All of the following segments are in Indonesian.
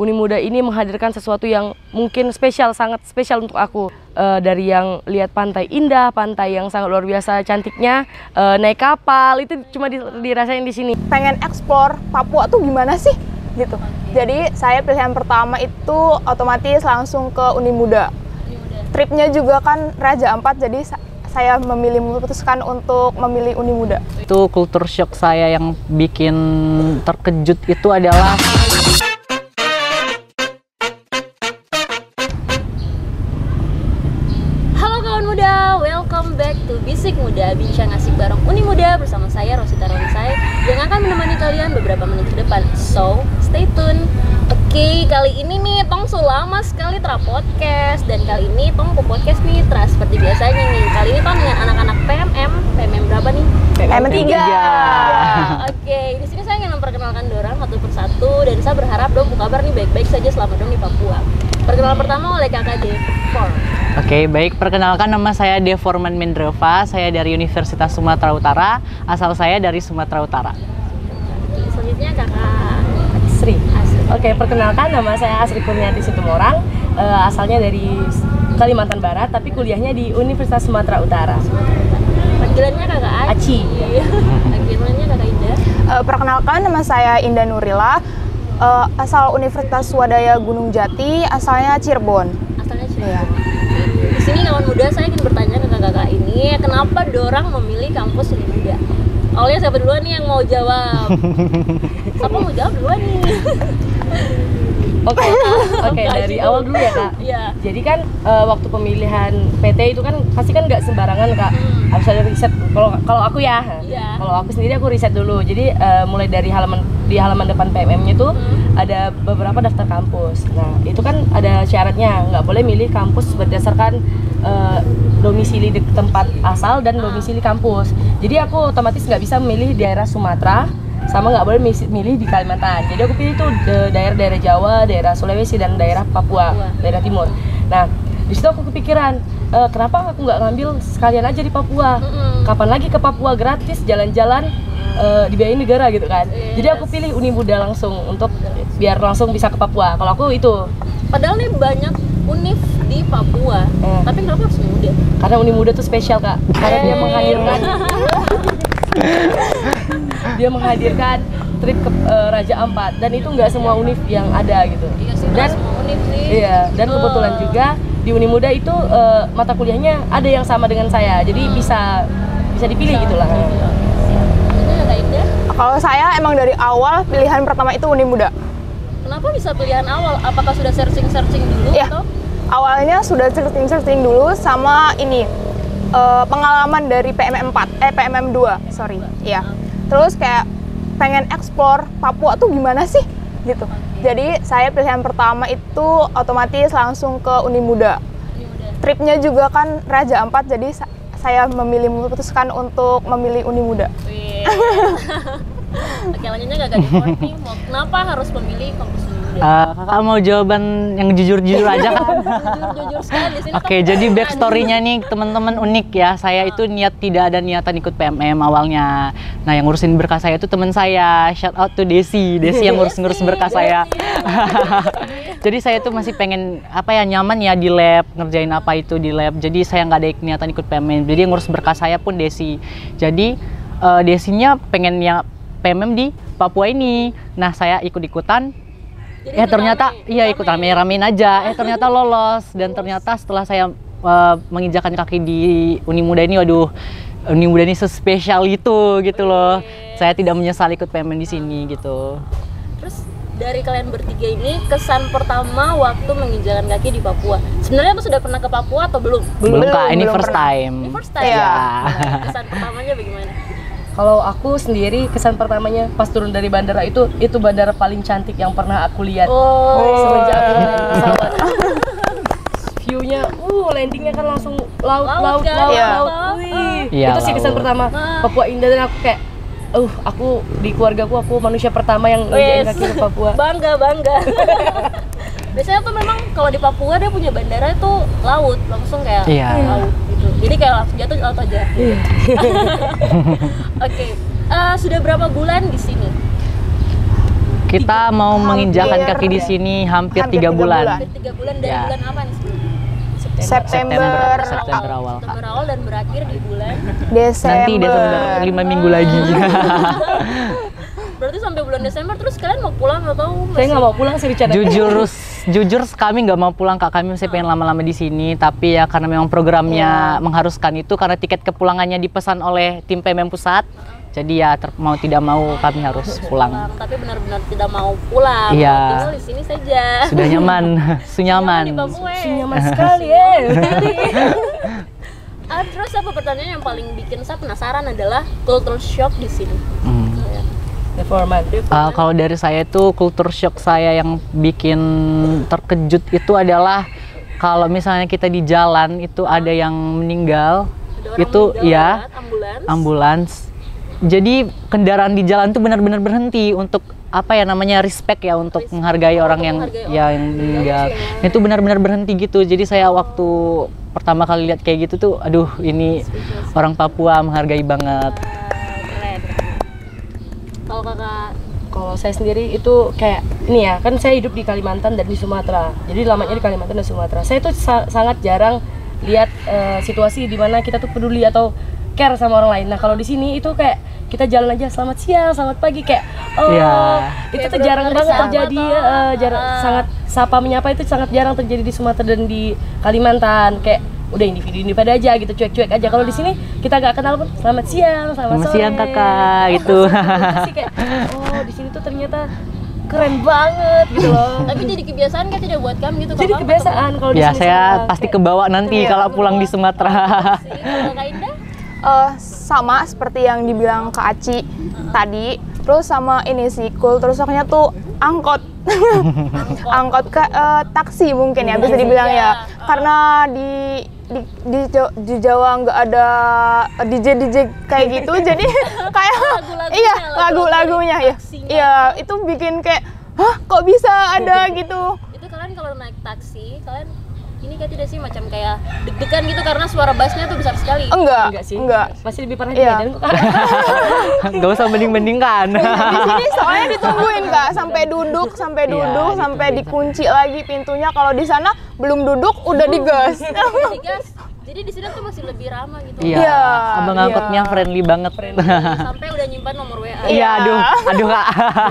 Uni Muda ini menghadirkan sesuatu yang mungkin spesial, sangat spesial untuk aku. Dari yang lihat pantai indah, pantai yang sangat luar biasa cantiknya, naik kapal, itu cuma dirasain di sini. Pengen eksplor Papua tuh gimana sih? Gitu. Jadi saya pilihan pertama itu otomatis langsung ke Uni Muda. Tripnya juga kan Raja Ampat, jadi saya memutuskan untuk memilih Uni Muda. Itu kultur shock saya yang bikin terkejut itu adalah halo kawan muda, welcome back to Bisik Muda, bincang asik bareng Uni Muda bersama saya Rosita Ronisai yang akan menemani kalian beberapa menit ke depan. So, stay tune. Oke, kali ini nih Tong lama sekali podcast, dan kali ini Tong ke podcast nih seperti biasanya nih. Kali ini Tong dengan anak-anak PMM berapa nih? PMM 3. Oke, di sini saya ingin memperkenalkan dorang satu persatu dan saya berharap dong kabar nih baik-baik saja selama dong di Papua. Perkenalan pertama oleh kakak Defor. Oke, baik. Perkenalkan, nama saya Deforman Mendreva. Saya dari Universitas Sumatera Utara. Asal saya dari Sumatera Utara. Oke, selanjutnya kakak Sri. Oke, perkenalkan, nama saya Asri Kurniati Situmorang, asalnya dari Kalimantan Barat, tapi kuliahnya di Universitas Sumatera Utara. Panggilannya kakak Aci. Panggilannya kakak Indah. Perkenalkan, nama saya Indah Nurila, asal Universitas Swadaya Gunung Jati, asalnya Cirebon. Asalnya Cirebon. Di sini kawan muda, saya ingin bertanya ke kakak ini, kenapa dorang memilih kampus Uni Muda? Awalnya siapa duluan nih yang mau jawab? Siapa mau jawab duluan nih? Oke, dari awal dulu ya kak. Iya. Jadi kan waktu pemilihan PT itu kan pasti kan nggak sembarangan kak. Harus ada riset. Kalau aku ya, Iya. kalau aku sendiri aku riset dulu. Jadi mulai dari halaman depan PMM-nya tuh ada beberapa daftar kampus. Nah itu kan ada syaratnya, nggak boleh milih kampus berdasarkan domisili di tempat asal dan domisili kampus. Jadi aku otomatis nggak bisa memilih daerah Sumatera, sama nggak boleh milih di Kalimantan. Jadi aku pilih tuh daerah-daerah Jawa, daerah Sulawesi, dan daerah Papua, daerah Timur. Nah di situ aku kepikiran, kenapa aku nggak ngambil sekalian aja di Papua? Kapan lagi ke Papua gratis jalan-jalan dibiayain negara gitu kan? Jadi aku pilih Uni Muda langsung untuk biar langsung bisa ke Papua. Kalau aku itu. Padahal nih banyak univ di Papua, tapi kenapa harus Uni Muda? Karena Uni Muda tuh spesial kak, karena dia menghadirkan trip ke Raja Ampat, dan itu nggak semua univ yang ada gitu. Iya sih, Dan semua univ sih. iya, dan kebetulan juga di Uni Muda itu mata kuliahnya ada yang sama dengan saya, jadi bisa dipilih gitulah. Ini kakak Indah, Kalau saya emang dari awal pilihan pertama itu Uni Muda. kenapa bisa pilihan awal? Apakah sudah searching dulu Iya. atau? Awalnya sudah searching dulu sama ini pengalaman dari PMM 2, sorry. Iya. Terus kayak pengen eksplor Papua tuh gimana sih? Gitu. Jadi saya pilihan pertama itu otomatis langsung ke Uni Muda. Tripnya juga kan Raja Ampat, jadi saya memutuskan untuk memilih Uni Muda. Wih. Oke, lanjutnya kakak Defor nih, kenapa harus memilih kampus Uni Muda? Kakak mau jawaban yang jujur-jujur aja kan? Jujur sekali di sini. Oke, jadi backstory-nya nih teman-teman unik ya. Saya itu tidak ada niatan ikut PMM awalnya. Nah, yang ngurusin berkas saya itu teman saya. Shout out to Desi yang ngurus berkas saya. Jadi saya tuh masih pengen nyaman ya di lab, ngerjain apa itu di lab. Jadi saya nggak ada niatan ikut PMM. Jadi yang ngurus berkas saya pun Desi. Jadi Desinya pengen yang PMM di Papua ini. Nah, saya ikut-ikutan. Ternyata ikut rame-ramein aja. Ternyata lolos, dan ternyata setelah saya menginjakan kaki di Uni Muda ini, waduh, Uni Muda ini sespesial itu gitu loh. Saya tidak menyesal ikut PMM di sini gitu. Terus dari kalian bertiga ini, kesan pertama waktu menginjakan kaki di Papua. Sebenarnya tuh sudah pernah ke Papua atau belum? Belum Kak, ini belum first pernah. time. Ini first time. Iya. Nah, kesan pertamanya bagaimana? Kalau aku sendiri kesan pertamanya pas turun dari bandara itu bandara paling cantik yang pernah aku lihat. Semenjak aku naik pesawat. View-nya, landingnya kan langsung laut. Iya. Wih, Iya, itu sih kesan laut. pertama. Papua indah, dan aku kayak, aku di keluargaku aku manusia pertama yang nginjakin kaki ke Papua. Bangga. Biasanya tuh memang kalau di Papua dia punya bandara itu laut, langsung kayak laut gitu. Jadi kayak langsung jatuh di laut aja. Oke. Sudah berapa bulan di sini? Kita mau menginjakan kaki di sini hampir 3 bulan. Hampir 3 bulan dari Ya. bulan apa nih sebelumnya? September awal. September awal dan berakhir di bulan. Desember. Nanti Desember 5 minggu lagi. Berarti sampai bulan Desember terus kalian mau pulang atau Saya nggak mau pulang sih rencana. Jujur kami nggak mau pulang Kak, kami masih pengen lama-lama di sini, tapi ya karena memang programnya mengharuskan itu, karena tiket kepulangannya dipesan oleh tim PMM pusat. Jadi ya mau tidak mau kami harus pulang. Tapi benar-benar tidak mau pulang. Iya. Mau tinggal di sini saja. Sudah nyaman, sunyaman. Di Papua. Nyaman sekali ya. Terus apa pertanyaan yang paling bikin saya penasaran adalah culture shock di sini. Reforman. Kalau dari saya itu kultur shock saya yang bikin terkejut itu adalah kalau misalnya kita di jalan itu ada yang meninggal, Ada orang itu meninggal ya lewat ambulans. Jadi kendaraan di jalan tuh benar-benar berhenti untuk apa ya namanya respect ya, untuk menghargai orang yang yang meninggal. Itu benar-benar berhenti gitu. Jadi saya waktu pertama kali lihat kayak gitu tuh, aduh ini orang Papua menghargai banget. Keren. Kalau kakak Kalau saya sendiri itu kayak ini ya, kan saya hidup di Kalimantan dan di Sumatera. Jadi lamanya di Kalimantan dan Sumatera. Saya tuh sangat jarang lihat situasi di mana kita tuh peduli atau care sama orang lain. Nah, kalau di sini itu kayak kita jalan aja selamat siang, selamat pagi kayak itu Kayak tuh jarang bener-bener banget disapa terjadi, toh. sangat sapa menyapa itu sangat jarang terjadi di Sumatera dan di Kalimantan. Kayak udah individu aja gitu, cuek-cuek aja. Kalau di sini kita gak kenal pun selamat siang, selamat sore. Siang kakak gitu. Sih kayak di sini tuh ternyata keren banget gitu loh. tapi jadi kebiasaan kan tidak buat kamu gitu. Jadi kalau kamu kebiasaan kalau di Ya sini saya sama. pasti kebawa nanti kalau pulang di Sumatera. ketemu sih. Kalau Kak Indah Sama seperti yang dibilang Kak Aci tadi. Terus sama ini sih, kultur shocknya tuh angkot. Angkot ke taksi mungkin ya bisa dibilang ya. Karena di Jawa nggak ada DJ kayak gitu, jadi kayak Lagu-lagunya, lagu-lagunya ya. taksinya. Iya, itu bikin kayak hah kok bisa ada gitu. itu kalian kalau naik taksi kalian ini kan tidak sih macam kayak deg-degan gitu karena suara bassnya tuh besar sekali. Enggak sih. enggak. Masih lebih parah Iya. di Medan kok. Nggak usah banding-bandingkan. Di sini soalnya ditungguin Kak sampai duduk sampai dikunci lagi pintunya. Kalau di sana belum duduk udah digas. Jadi gas. Jadi di sini tuh masih lebih ramah gitu. Iya, Iya, abang iya. angkotnya friendly banget. Sampai udah nyimpan nomor WA. Iya, aduh kak.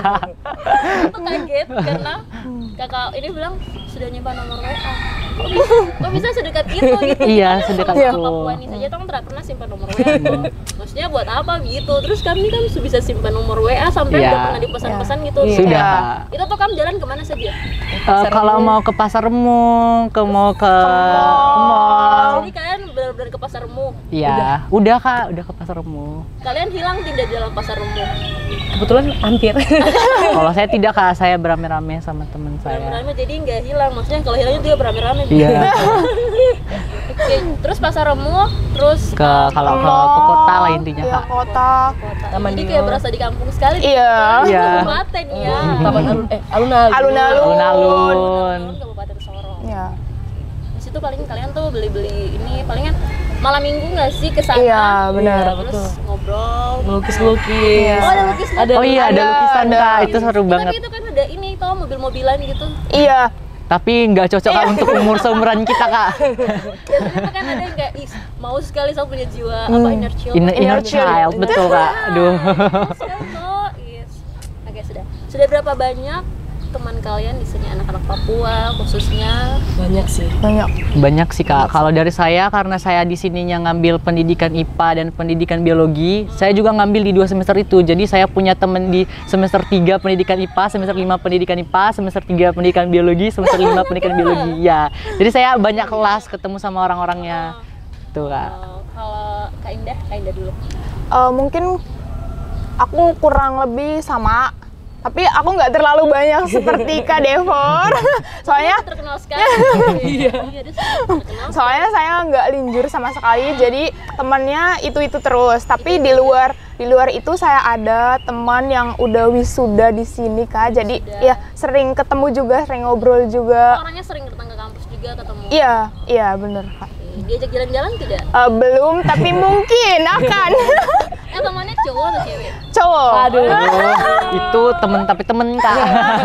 Aku kaget karena kakak ini bilang sudah nyimpan nomor WA. Kok bisa sedekat itu gitu? Iya, sedekat Orang itu. Papua ini saja tuh tidak pernah simpan nomor WA tuh. Maksudnya buat apa gitu? Terus kami kan bisa simpan nomor WA sampai Iya. udah pernah dipesan-pesan gitu. Sudah. Iya. Itu tuh kamu jalan kemana saja? Kalau mau ke Pasar Remu, mau ke mall. Jadi kalian benar-benar ke pasar Remu. Iya, udah kak, udah ke Pasar Remu. Kalian hilang tidak di dalam pasar Remu? Kebetulan hampir. Kalau saya tidak kak, saya berame-rame sama teman saya. Beramai jadi nggak hilang. Maksudnya kalau hilangnya juga beramai-ramai. Iya. Oke, terus pasar Remu, terus Kalau ke kota lah intinya Iya, kak. kota. kota. Taman Jadi Dior. kayak berasa di kampung sekali. Iya. Iya. Kabupaten ya. Taman alun-alun. Alun-alun. Alun-alun. Kabupaten Sorong. Iya. Di situ paling kalian tuh beli-beli ini palingan malam minggu nggak sih ke sana? Iya, benar. Iya, Terus betul. ngobrol. Melukis-lukis. Oh, ada lukis. Oh iya, ada lukisan ada. kak, itu seru Tapi banget. itu kan ada ini tau mobil-mobilan gitu. Iya. Tapi nggak cocok kak untuk umur seumuran kita kak. Biasanya kan ada yang kayak mau sekali saya punya jiwa apa inner child. Inner child, betul kak. Aduh. Sekali kok. Yes. Oke, sudah berapa banyak teman kalian di sini anak-anak Papua khususnya? Banyak sih. Banyak. Banyak sih kak. Kalau dari saya, karena saya di sininya ngambil pendidikan IPA dan pendidikan biologi, saya juga ngambil di 2 semester itu. Jadi saya punya temen di semester 3 pendidikan IPA, semester 5 pendidikan IPA, semester 3 pendidikan biologi, semester 5 pendidikan biologi. Ya. Jadi saya banyak kelas ketemu sama orang-orangnya. Tuh kak. Kalau Kak Indah dulu. Mungkin aku kurang lebih sama, tapi aku nggak terlalu banyak seperti Kak Devor. Soalnya Terkenal sekali. Iya. Dia terkenal. soalnya saya nggak linjur sama sekali, jadi temannya itu terus. Tapi di luar itu saya ada teman yang udah wisuda di sini Kak. Jadi ya sering ketemu juga, sering ngobrol juga. Orangnya sering datang ke kampus juga ketemu. Iya bener Kak. Diajak jalan-jalan tidak? Belum, tapi mungkin akan. temannya cowok atau cewek? Cowok. Aduh. Itu temen tapi temen Kak.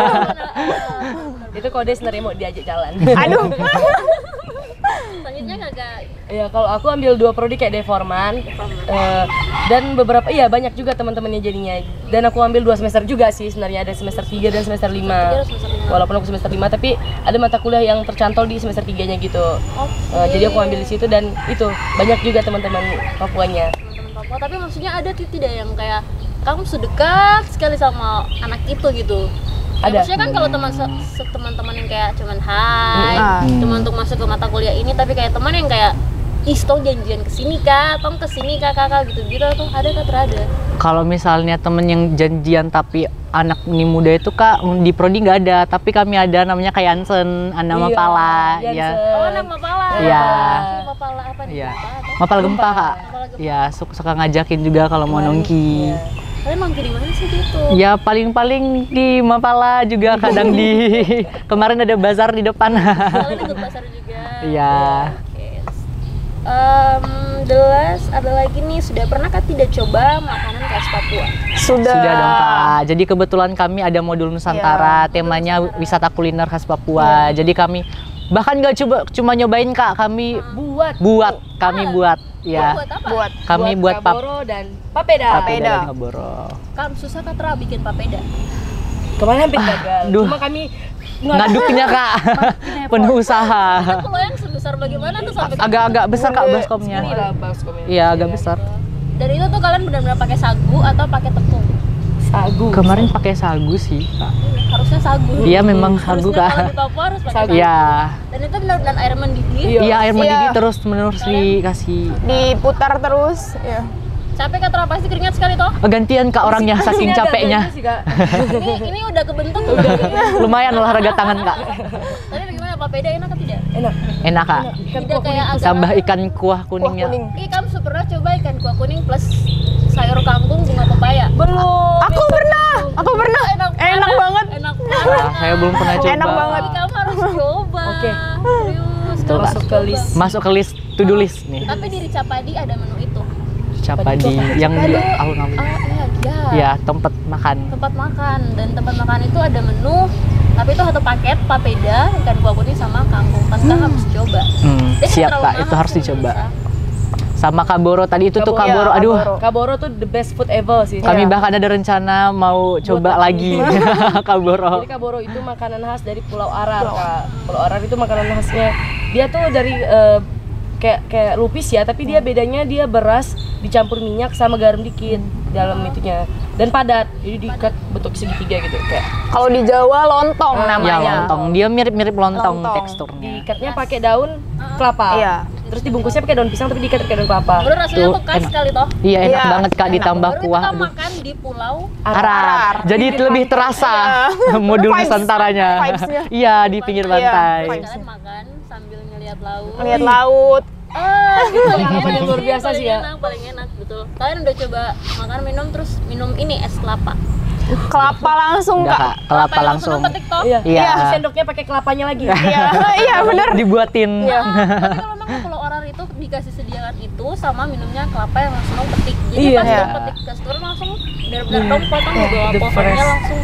Itu kode sebenarnya mau diajak jalan. Aduh. Selanjutnya kagak. Ya kalau aku ambil 2 prodi kayak deforman, dan beberapa iya banyak juga teman-temannya jadinya. Dan aku ambil 2 semester juga sih sebenarnya, ada semester 3 dan semester 5. Walaupun aku semester 5 tapi ada mata kuliah yang tercantol di semester 3-nya gitu. Jadi aku ambil di situ dan itu banyak juga teman-teman Papuanya. Teman-teman Papua, tapi maksudnya ada tidak yang kayak kamu sedekat sekali sama anak itu gitu? Ya, Ada. maksudnya kan kalau teman-teman yang kayak cuman hai, cuma untuk masuk ke mata kuliah ini, tapi kayak teman yang kayak ih, tong janjian kesini kak, tong kesini kakak gitu-gitu tuh ada kak terada? Kalau misalnya temen yang janjian tapi anak ini muda itu Kak di prodi nggak ada, tapi kami ada namanya Kak Yansen, anak Mapala, ya. Oh, anak Mapala. Iya. Mapala apa nih? Iya. Mapala atau? Mapala Gempa Kak. Mapala Gempa. Ya suka ngajakin juga kalau mau nongki. Iya. Kalian mangki di mana sih gitu? Ya paling-paling di Mapala juga kadang di kemarin ada bazar di depan. Kalian ikut pasar juga? Iya. Oke. The last ada lagi nih, sudah pernah kah tidak coba makanan khas Papua? Sudah. Sudah dong Kak. Jadi kebetulan kami ada modul Nusantara, temanya wisata kuliner khas Papua. Jadi kami bahkan nggak cuma nyobain Kak, kami buat ya. Buat apa? Buat Kami buat Kaboro dan papeda. Papeda. dan Kaboro. Kam susah Katra bikin papeda. Kemarin hampir gagal. Duh. Cuma kami Ngaduknya Kak, penuh usaha. Itu kalau yang sebesar bagaimana tuh sampai Agak besar Kak baskomnya. Inilah baskomnya. Iya agak besar. Dan itu tuh kalian benar-benar pakai sagu atau pakai tepung? Sagu. Kemarin pakai sagu sih Kak. Harusnya sagu. Iya memang sagu Harusnya kalau Kak. di Papua harus pakai Sagu. sagu. Iya. Dan itu benar-benar air mendidih. Iya air mendidih Iya. terus menerus dikasih. diputar terus. Ya. Capek Katra pasti keringat sekali toh. Gantian Kak orangnya saking Ini ada capeknya. ganti sih, Kak. Ini udah kebentuk udah. Lumayan olahraga tangan Kak. Tapi bagaimana papeda enak atau tidak? Enak. Enak Kak. Tidak kayak agak Tambah ikan kuah kuningnya. kuning. Ih, kamu pernah coba ikan kuah kuning plus sayur kangkung bunga pepaya? Belum. Aku pernah. Enak banget. Enak Wah, banget. saya belum pernah coba. Enak banget. Ih, kamu harus coba. Oke. Serius. Tuh, kamu Kak. harus Masuk ke coba. list. Masuk ke list to do list nih. Tapi di Ricapadi ada menu itu. Siapa di yang di alun-alun? Iya. Ya, tempat makan. Tempat makan, dan tempat makan itu ada menu, tapi itu satu paket papeda, ikan kuah kuning sama kangkung. Kan kita harus coba. Dia Siap terlalu Kak, mahal itu harus sih, dicoba. nggak bisa. Sama Kaboro tadi itu tuh Kaboro. Kaboro. Iya, Aduh, Kaboro. Kaboro tuh the best food ever sih. kami Iya. bahkan ada rencana mau coba lagi Kaboro. Jadi Kaboro itu makanan khas dari Pulau Arar, Kak. Pulau Arar itu makanan khasnya. Dia tuh dari kayak lupis ya, tapi dia bedanya dia beras dicampur minyak sama garam dikit dalam itunya. Dan padat. Jadi diikat bentuk segitiga gitu kayak. Kalau di Jawa lontong Ya namanya. lontong, dia mirip-mirip lontong, Lontong. teksturnya. Diikatnya pakai daun kelapa. Iya. Terus dibungkusnya pakai daun pisang tapi diikat pakai daun kelapa. Baru rasanya Tuh, tuh khas enak. sekali toh. Iya enak Iya, banget Kak, enak. ditambah Baru kuah. kita Aduh. makan di Pulau Arar. Jadi lebih terasa modul Vibes. Nusantaranya. Vibes-nya. Iya di pinggir Iya, pantai. vibes. kalian makan sambil ngeliat laut. Lihat laut. Itu paling Pengalaman enak yang luar sih, biasa paling sih ya. enak, paling enak betul. Kalian udah coba makan minum terus minum ini es kelapa? Kelapa langsung Udah Kak. Kak, kelapa yang langsung. petik toh? Iya. Iya. Terus sendoknya pakai kelapanya lagi. Iya, iya bener. Dibuatin. Iya. Tapi kalau memang ke Pulau Arar itu dikasih sediakan itu sama minumnya kelapa yang langsung dong petik. Jadi Iya. pas Iya. dong petik kastur langsung benar-benar dong potong di bawah the pohonnya fresh. langsung.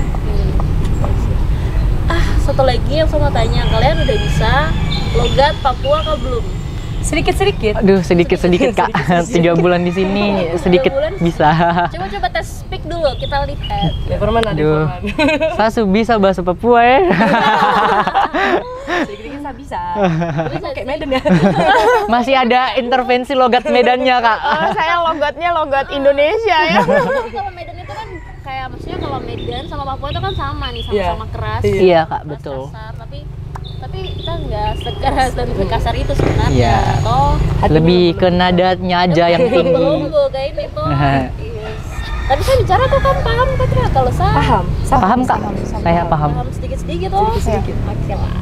Satu lagi yang saya mau tanya, kalian udah bisa logat Papua atau belum? Sedikit-sedikit. Aduh sedikit-sedikit Kak. 3 bulan di sini sedikit bulan? bisa. Coba tes speak dulu, kita lihat. Deforman ada Aduh. deforman. Saya bisa bahasa Papua ya. Sedikit-sedikit saya bisa. Tapi Kayak Medan ya. Masih ada intervensi logat Medannya Kak. Saya logatnya logat Indonesia ya. tapi kalau Medan itu kan kayak maksudnya kalau Medan sama Papua itu kan sama nih, sama-sama keras. Iya Kak, keras, betul. kasar, tapi kita nggak sekeras dan sekasar itu sebenarnya. Iya. Toh Lebih ke nadanya aja yang tinggi. belum kayak ini tuh. Yes. Tapi saya bicara tuh kan paham Katra, kalau saya Paham. Paham Kak? Saya paham. sedikit-sedikit tuh. Sedikit-sedikit. Oke lah.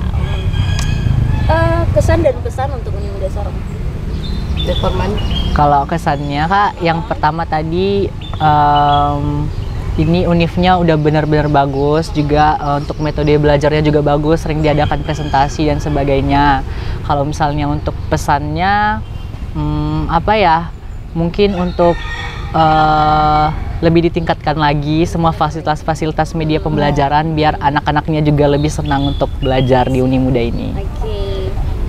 Kesan dan pesan untuk Uni Muda Sorong. Deforman. Kalau kesannya Kak, yang pertama tadi ini univnya udah benar-benar bagus juga, untuk metode belajarnya juga bagus, sering diadakan presentasi dan sebagainya. Kalau misalnya untuk pesannya apa ya, mungkin untuk lebih ditingkatkan lagi semua fasilitas-fasilitas media pembelajaran biar anak-anaknya juga lebih senang untuk belajar di Uni Muda ini. Oke.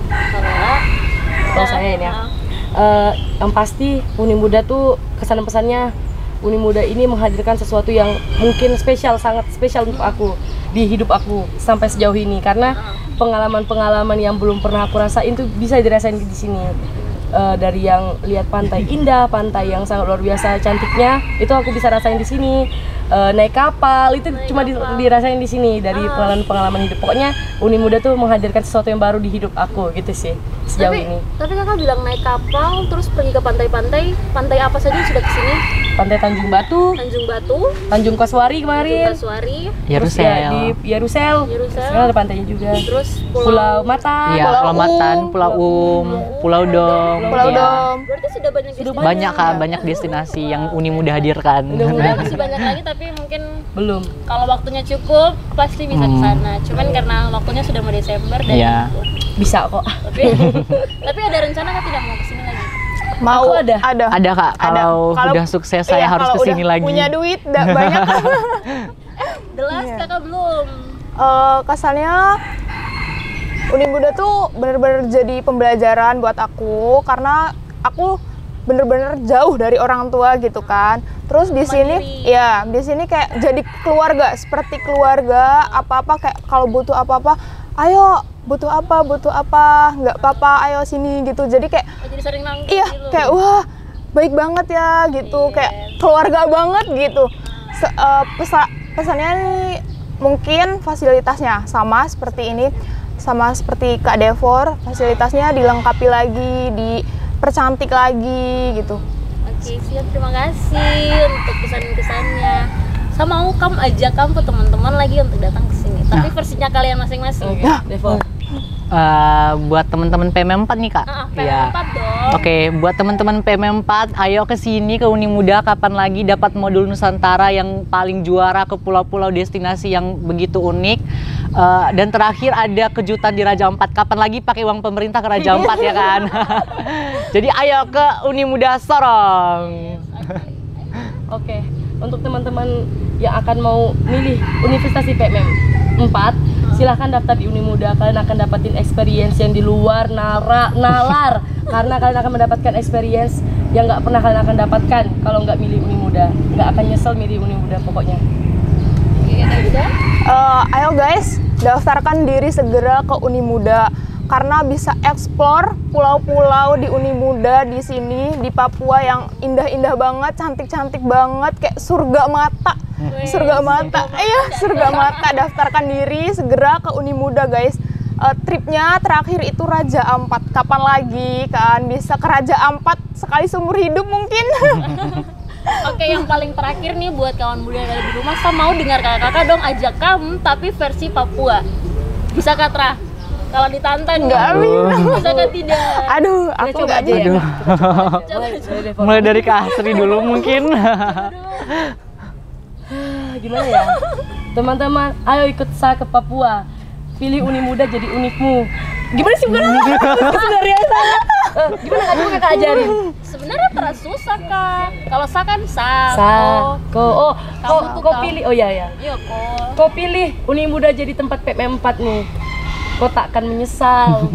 Kalau saya ini ya, yang pasti Uni Muda tuh kesan pesannya Uni Muda ini menghadirkan sesuatu yang mungkin spesial, sangat spesial untuk aku di hidup aku sampai sejauh ini, karena pengalaman-pengalaman yang belum pernah aku rasain tuh bisa dirasain di sini. Dari yang lihat pantai indah, pantai yang sangat luar biasa cantiknya, itu aku bisa rasain di sini. Naik kapal itu cuma dirasain di sini dari pengalaman hidup. Pokoknya Uni Muda tuh menghadirkan sesuatu yang baru di hidup aku gitu sih sejauh ini. Tapi kakak bilang naik kapal terus pergi ke pantai-pantai. Pantai apa saja yang sudah kesini? Pantai Tanjung Batu, Tanjung Batu, Tanjung Kasuari kemarin, Kasuari, terus ya di Yarusel. Sekarang ada pantainya juga. terus Pulau Matan, Iya, Pulau Matan, Pulau Pulau Dom. Pulau Iya. Dom. Berarti sudah banyak destinasi. Banyak Kak, banyak destinasi yang Uni Muda hadirkan. Sebenarnya masih banyak lagi tapi mungkin belum. kalau waktunya cukup pasti bisa ke sana. Cuman karena waktunya sudah mau Desember dan Iya. Bisa kok. tapi ada rencana kan tidak mau kesini lagi? Mau Aku ada. Ada Kak, kalau udah sukses saya harus kalau kesini udah lagi. punya duit banyak. Jelas kakak belum. Kesannya Uni Muda tuh bener-bener jadi pembelajaran buat aku karena aku bener-bener jauh dari orang tua gitu kan. Terus di sini, ya di sini kayak jadi keluarga, seperti keluarga. Apa-apa kayak kalau butuh apa-apa, ayo butuh apa, nggak apa-apa, ayo sini gitu. Jadi kayak, Jadi sering nangkep iya gitu. kayak wah baik banget ya gitu, kayak keluarga banget gitu. Pesannya nih mungkin fasilitasnya sama seperti ini, sama seperti Kak Devor, fasilitasnya dilengkapi lagi, dipercantik lagi gitu. Oke, siap, terima kasih untuk pesan-pesannya. Sama mau kamu ajak kamu teman-teman lagi untuk datang ke sini. Tapi versinya kalian masing-masing. Oke, Devon. Buat teman-teman PM4 nih Kak. PM4 dong. Oke, buat teman-teman PM4, ayo ke sini ke Uni Muda. Kapan lagi dapat modul Nusantara yang paling juara ke pulau-pulau destinasi yang begitu unik. Dan terakhir ada kejutan di Raja Ampat. Kapan lagi pakai uang pemerintah ke Raja Ampat ya kan? Jadi ayo ke Uni Muda Sorong. Oke, untuk teman-teman yang akan mau milih Universitas IPM 4, silahkan daftar di Uni Muda. Kalian akan dapatin experience yang di luar nalar karena kalian akan mendapatkan experience yang nggak pernah kalian akan dapatkan kalau nggak milih Uni Muda. Nggak akan nyesel milih Uni Muda pokoknya. Ayo guys, daftarkan diri segera ke Uni Muda karena bisa explore pulau-pulau di Uni Muda di sini di Papua yang indah-indah banget, cantik-cantik banget, kayak surga mata. Surga mata. Iya, surga mata. Daftarkan diri segera ke Uni Muda, guys. Tripnya terakhir itu Raja Ampat. Kapan lagi kan bisa ke Raja Ampat sekali seumur hidup mungkin. Oke, yang paling terakhir nih buat kawan muda yang ada di rumah, saya mau dengar kakak-kakak dong ajak kamu tapi versi Papua. Bisa Katra? Kalau ditantang Enggak, bisa kan tidak? Aduh, aku coba nggak aja ya. Coba. Mulai dari Kak Asri dulu mungkin. Gimana ya? Teman-teman, ayo ikut saya ke Papua. Pilih Uni Muda jadi unikmu. Gimana sih bukan? Sebenarnya saya. Gimana kan kakak ajarin? Sebenarnya terasa susah kak. Kalau sa kan Kau pilih. Oh iya ya. Iya kok. Kau pilih Uni Muda jadi tempat PM 4 nih. Kau takkan menyesal.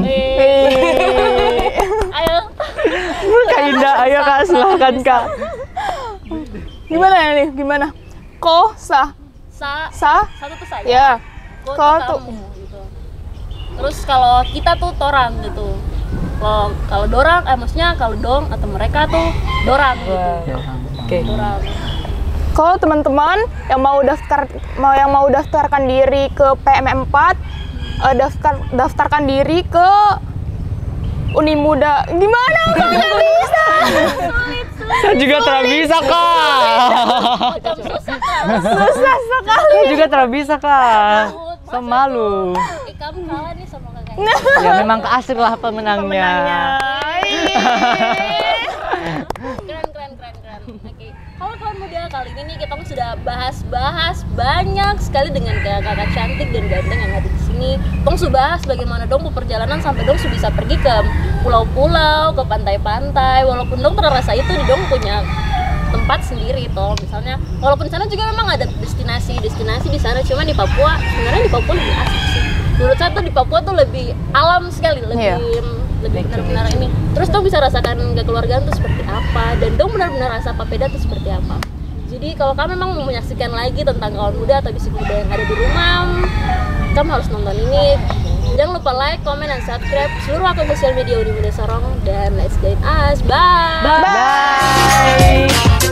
Ayo. Kak Indah, ayo Kak, silahkan Kak. Gimana nih? Gimana? Sa Satu tuh saya. ya. Ko Ko tuh kamu gitu. Terus kalau kita tuh torang gitu. Kalau dorang, maksudnya kalau dong atau mereka tuh dorang gitu. Oke. Dorang. Kalau teman-teman yang mau daftarkan diri ke PM 4, daftarkan diri ke Uni Muda. Gimana? Nggak bisa. Saya juga tidak bisa Kak. Macam susah kak. Susah sekali. Saya juga tidak bisa Kak. Saya malu. Kamu kalah nih sama kakak. Ya memang Kak Asri lah pemenangnya. Keren. Oke. Kalau kawan muda kali ini nih kita sudah bahas banyak sekali dengan kakak cantik dan ganteng yang ada di sini. Dong sudah bahas bagaimana dong perjalanan sampai dong bisa pergi ke pulau-pulau, ke pantai-pantai. Walaupun dong terasa itu di dong punya tempat sendiri toh. Misalnya walaupun di sana juga memang ada destinasi di sana, cuma di Papua sebenarnya di Papua lebih asik sih. Menurut saya tuh di Papua tuh lebih alam sekali, lebih benar-benar ini. Terus dong bisa rasakan kekeluargaan tuh seperti apa, dan dong benar-benar rasa papeda tuh seperti apa. Jadi kalau kamu memang mau menyaksikan lagi tentang kawan muda atau bisik muda yang ada di rumah, kamu harus nonton ini. Jangan lupa like, comment, dan subscribe seluruh akun sosial media Uni Muda Sorong, dan let's join us. Bye. Bye.